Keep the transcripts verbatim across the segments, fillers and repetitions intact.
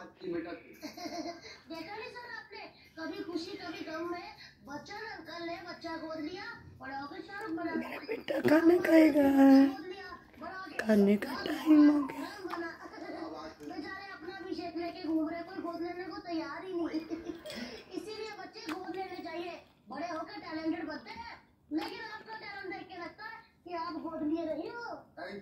बात की बेटा की। देखा नहीं सर आपने, कभी खुशी कभी गम में बच्चन अंकल ने बच्चा गोद लिया, बड़ा होकर शाहरुख बना। मेरा बेटा खाना खाएगा, खाने का टाइम हो गया। बेचारे अपना भी शेख लेके घूम रहे, कोई गोद लेने को तैयार ही नहीं। इसीलिए बच्चे गोद लेने चाहिए, बड़े होकर टैलेंटेड बनते हैं। लेकिन आपका टैलेंट देख के लगता है कि आप गोद लिए नहीं हो।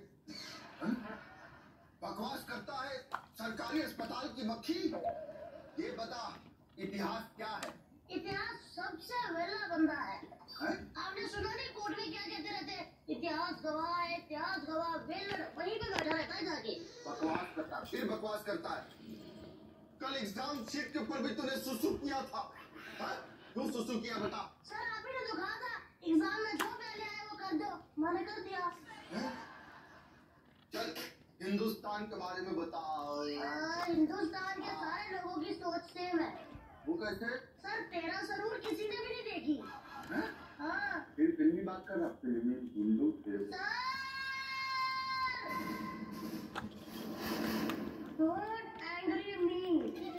बकवास करता है सरकारी अस्पताल की मक्खी। ये बता इतिहास क्या है? इतिहास सबसे वेला बंदा है, है? आपने सुना नहीं कोर्ट में क्या कहते रहते हैं? इतिहास गवाह है, इतिहास गवाह, वेल वहीं पे बैठा रहता है जाके। बकवास करता है, फिर बकवास करता है। कल एग्जाम शीट के ऊपर भी तूने सुसु किया था। क्यों सुसु किया बता? सर आप ही ने तो कहा था एग्जाम में जो पहले आए वो कर दो, मैंने कर दिया। है? चल हिंदुस्तान के बारे में बता। आ, हिंदुस्तान के सारे लोगों की सोच सेम है। वो कैसे? सर तेरा सरूर किसी ने भी नहीं देखी। है? हाँ फिर फिल्मी बात कर रहा, फिल्मी Hindu sir. Don't angry me.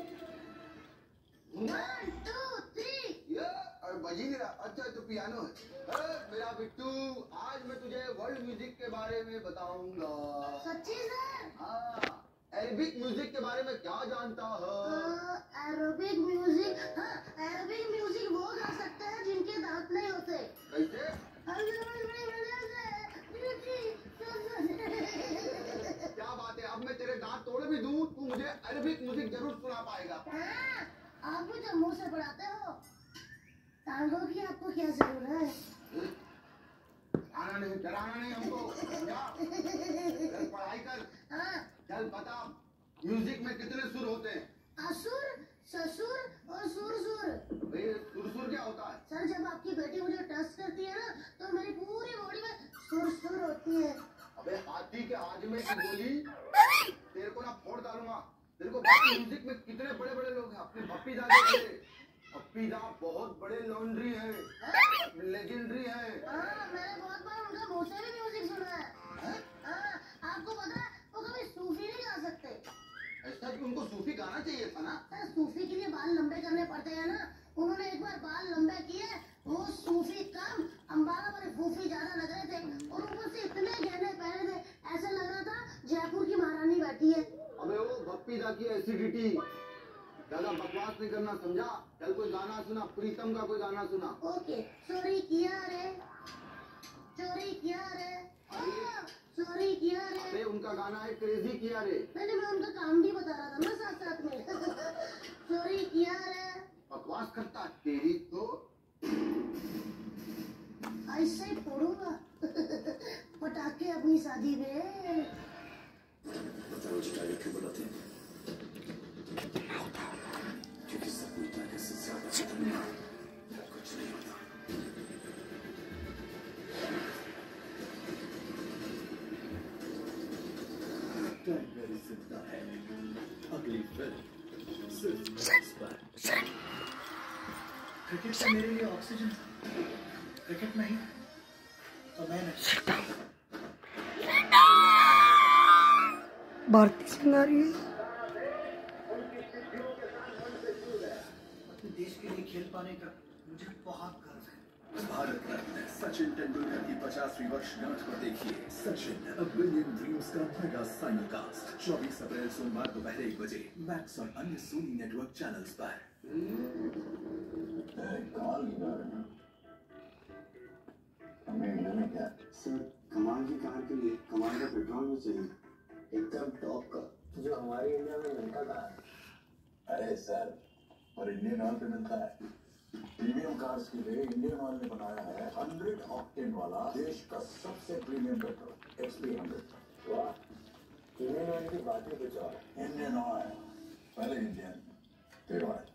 One, two, three. ये और बजी नहीं रहा। अच्छा तो पियानो है। अरे मेरा बिट्टू, आज मैं तुझे वर्ल्ड म्यूजिक के बारे में बताऊंगा। सच्ची सर? हाँ, अरबिक म्यूजिक के बारे में क्या जानता है? अरबिक म्यूजिक, हाँ अरबिक म्यूजिक वो गा सकते हैं जिनके दांत नहीं होते। कैसे? क्या बात है, अब मैं तेरे दांत तोड़ भी दूं, तू मुझे अरबिक म्यूजिक जरूर सुना पाएगा। हाँ, आप भी तो मुंह से पढ़ाते हो, टांगों की आपको क्या जरूरत है? आना नहीं, डराना नहीं हमको। जा, चल पढ़ाई कर। हाँ। चल बता, म्यूजिक में कितने सुर होते हैं? असुर, ससुर और सुरसुर। भाई सुरसुर क्या होता है? सर जब आपकी बेटी मुझे टच करती है ना, तो मेरी पूरी बॉडी में सुरसुर होती है। अबे हाथी के आजमे की गोली तेरे को ना फोड़ डालूंगा। तेरे को म्यूजिक में कितने बड़े बड़े लोग हैं, अपने पप्पी दा के पप्पी दा बहुत बड़े लॉन्ड्री है, लेजेंडरी है। हाँ, मैंने बहुत बार उनका मुंह से भी म्यूजिक सुना है। हाँ, आपको पता है वो कभी सूफी नहीं गा सकते। ऐसा कि उनको सूफी गाना चाहिए था ना? सर सूफी के लिए बाल लंबे करने पड़ते हैं ना, उन्होंने एक बार बाल लंबे किए, वो सूफी कम, अंबाला वाले फूफी ज्यादा लग रहे थे, और ऊपर से इतने गहने पहने थे, ऐसा लग रहा था जयपुर की महारानी बैठी है। अबे वो पप्पी दा की एसिडिटी। ज्यादा बकवास नहीं करना, समझा? चल कोई गाना सुना, प्रीतम का कोई गाना सुना। ओके, चोरी किया रे, चोरी किया रे, चोरी किया रे। अरे उनका गाना है क्रेजी किया रे। मैंने मैं उनका काम भी बता रहा था ना साथ साथ में। चोरी किया रे। बकवास करता तेरी तो ऐसे ही फोड़ूंगा पटाखे अपनी शादी में। बताओ जी डायरेक्ट क्यों बनाते हैं? क्योंकि सबूत ताकत से ज्यादा कुछ नहीं होता। टाइगर जिंदा है, अगली फिल्म सिर्फ क्रिकेट से मेरे लिए ऑक्सीजन क्रिकेट नहीं तो मैं नहीं। भारती सिंह आ रही है। अपने देश के लिए खेल पाने का मुझे बहुत गर्व है। भारत रत्न सचिन तेंदुलकर की पचासवीं वर्षगांठ को देखिए सचिन अ बिलियन ड्रीम्स का मेगा साइमलकास्ट चौबीस अप्रैल सोमवार दोपहर एक बजे मैक्स और अन्य सोनी नेटवर्क चैनल्स पर। क्या सर, कमाल की कार के लिए कमाल का पेट्रोल भी चाहिए, एकदम टॉप का, जो हमारी इंडिया में मिलता था। अरे सर, और इंडियन ऑयल पे मिलता है। प्रीमियम कार्स के लिए इंडियन ऑयल ने बनाया है हंड्रेड ऑक्टेन वाला देश का सबसे प्रीमियम पेट्रोल एक्सपी हंड्रेड। वाह, इंडियन ऑयल की बात ही कुछ और। इंडियन ऑयल, पहले इंडियन फिर ऑयल।